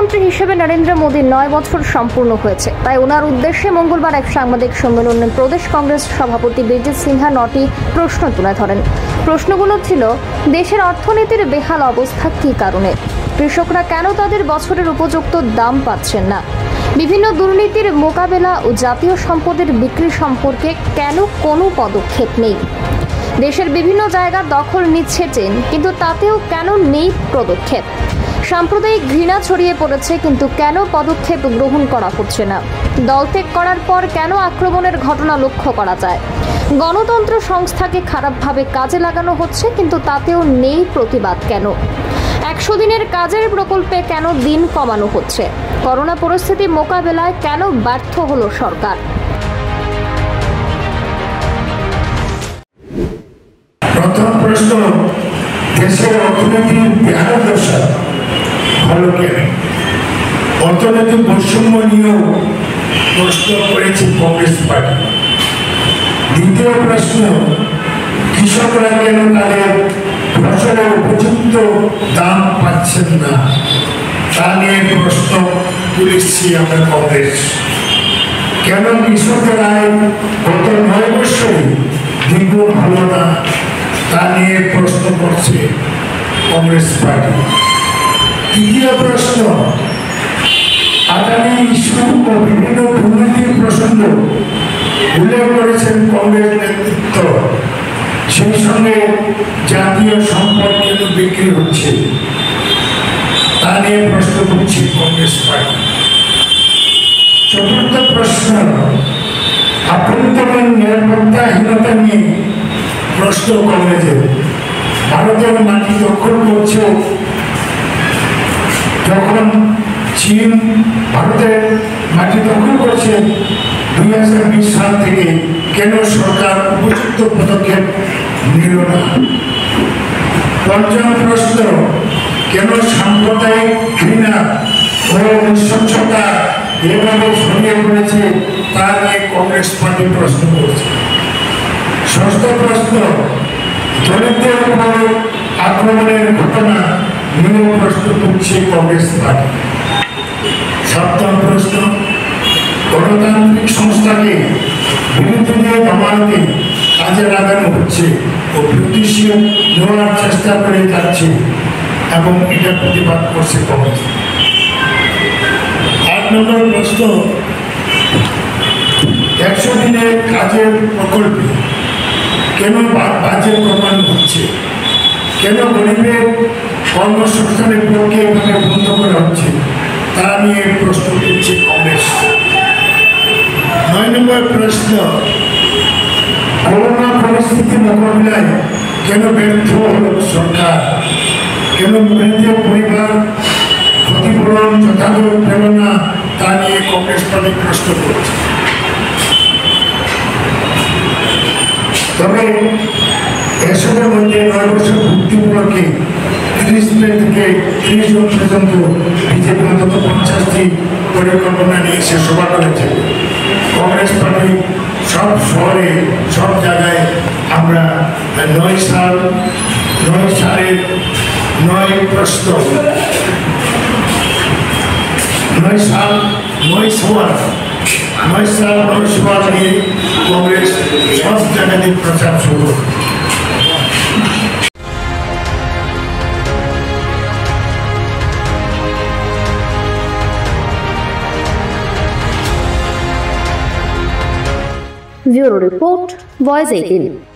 প্রধানমন্ত্রী হিসেবে নরেন্দ্র মোদীর 9 বছর সম্পূর্ণ হয়েছে। তাই ওনার উদ্দেশ্যে মঙ্গলবার এক সাংবাদিক সম্মেলনে প্রদেশ কংগ্রেস সভাপতি বিজেপি সিনহা 9টি প্রশ্ন তুলে ধরেন। প্রশ্নগুলো ছিল: দেশের অর্থনীতির বেহাল অবস্থা কী কারণে? কৃষকরা কেন তাদের বছরের উপযুক্ত দাম পাচ্ছেন না? বিভিন্ন দুর্নীতির মোকাবেলা ও জাতীয় সম্পদের বিক্রি সম্পর্কে কেন কোনো পদক্ষেপ নেই? দেশের বিভিন্ন জায়গা দখল নিচ্ছে চীন, কিন্তু তাতেও কেন নেই পদক্ষেপ? সাম্প্রদায়িক ঘৃণা ছড়িয়ে পড়েছে, কিন্তু কেন পদক্ষেপ গ্রহণ করা হচ্ছে না? দলত্যাগ করার পর কেন আক্রমণের ঘটনা লক্ষ্য করা যায়? গণতন্ত্র সংস্থাকে খারাপভাবে কাজে লাগানো হচ্ছে, কিন্তু তাতেও নেই প্রতিবাদ কেন? 100 দিনের কাজের প্রকল্পে কেন দিন কমানো হচ্ছে? করোনা পরিস্থিতি মোকাবেলায় কেন ব্যর্থ হলো সরকার? প্রথম প্রশ্ন, দেশের অর্থনীতির বেহাল দশা ভালো কেন? অর্থনৈতিক বৈষম্য নিয়েও প্রশ্ন করেছে কংগ্রেস পার্টি। দ্বিতীয় প্রশ্ন, কৃষকরা কেন তাদের ফসলের উপযুক্ত দাম পাচ্ছেন না, তা নিয়ে প্রশ্ন তুলেছি আমরা কংগ্রেস। কেন কৃষকের আয় গত 9 বছরে দ্বিগুণ হলো না, তা নিয়ে প্রশ্ন করছে কংগ্রেস পার্টি। তৃতীয় প্রশ্ন, আদানি ইস্যু ও বিভিন্ন দুর্নীতির প্রসঙ্গ উল্লেখ করেছেন কংগ্রেস নেতৃত্ব। সেই সঙ্গে জাতীয় সম্পদ কেন বিক্রি হচ্ছে, তা নিয়ে প্রশ্ন করছে কংগ্রেস পার্টি। চতুর্থ প্রশ্ন, আভ্যন্তরীণ নিরাপত্তাহীনতা নিয়ে প্রশ্ন কংগ্রেসের। ভারতের মাটি দখল করছে যখন চীন ভারতের মাটি দখল করছে 2020 সাল থেকে, কেন সরকার উপযুক্ত পদক্ষেপ নিল না? পঞ্চম প্রশ্ন, কেন সাম্প্রদায়িক ঘৃণা ও নৃশংসতা এভাবে ছড়িয়ে পড়েছে, তা নিয়ে কংগ্রেস পার্টি প্রশ্ন করছে। ষষ্ঠ প্রশ্ন, দলিতদের উপর আক্রমণের ঘটনা নিয়ে প্রশ্ন তুলছে কংগ্রেস পার্টি। সপ্তম প্রশ্ন, গণতান্ত্রিক সংস্থাকে বিরোধীদের দমাতে কাজে লাগানো হচ্ছে ও প্রতিশোধ নেওয়ার চেষ্টা করে যাচ্ছে এবং এটা প্রতিবাদ করছে কংগ্রেস। 8 নম্বর প্রশ্ন, 100 দিনের কাজের প্রকল্পে কেন বাজেট কমানো হচ্ছে? কেন গরিবের কর্মসংস্থানের পক্ষে এভাবে বন্ধ করা হচ্ছে, তা নিয়ে প্রশ্ন তুলছে কংগ্রেস। 9 নম্বর প্রশ্ন, করোনা পরিস্থিতি মোকাবিলায় কেন ব্যর্থ হল সরকার? কেন মৃতের পরিবার ক্ষতিপূরণ যথাযথ পেল না, তা নিয়ে কংগ্রেস পার্টি প্রশ্ন করছে। তবে এসবের মধ্যে 9 বছর ভর্তি উপলক্ষে 30 মে থেকে 30 জন পর্যন্ত বিজেপি অন্তত 50টি পরিকল্পনা নিয়ে সে সভা করেছে। কংগ্রেস পার্টি সব শহরে সব জায়গায় আমরা 9 সালের 9 প্রশ্ন 9 সভা নিয়ে কংগ্রেস সব জায়গায় প্রচার শুরু। Bureau Report, Voice 18।